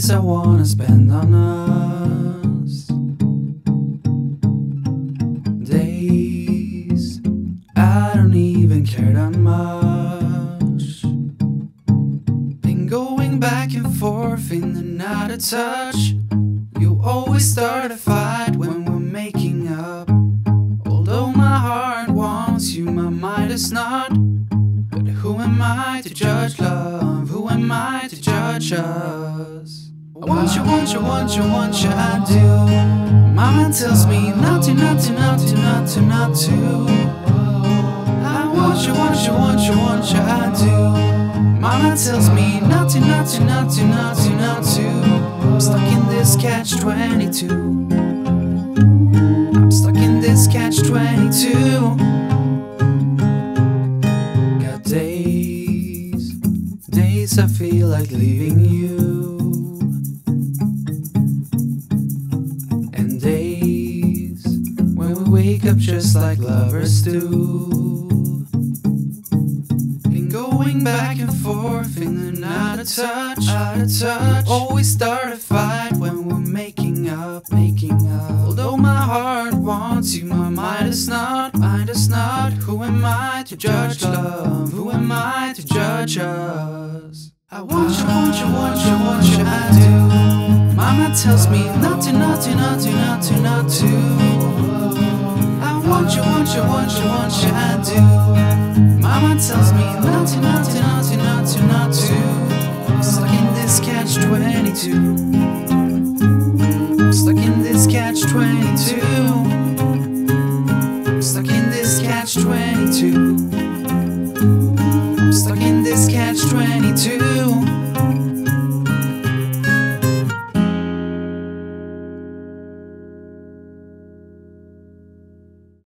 days I wanna spend on us. Days I don't even care that much. Been going back and forth in and out of touch. You always start a fight when we're making up. Although my heart wants you, my mind is not. But who am I to judge love? Who am I to judge us? I want you, want you, want you, want you, I do. Mama tells me not to, not to, not to, not to, not to. I want you, want you, want you, want you, I do. Mama tells me not to, not to, not to, not to, not to. I'm stuck in this catch-22. I'm stuck in this catch-22. Got days I feel like leaving you, and days when we wake up just like lovers do. Been going back and forth in and out of touch, out of touch. Always start a fight when we're making up, making up. Although my heart wants you, my mind is not, mind is not. Who am I to judge love? Who am I to judge us? I want you, want you, want you, want you, I do. Mama tells me not to, not to, not to, not to, not to. I want you, want you, want you, want you, I do. Mama tells me not to, not to, not to, not to, not to. I'm stuck in this catch-22. I'm stuck in this catch-22.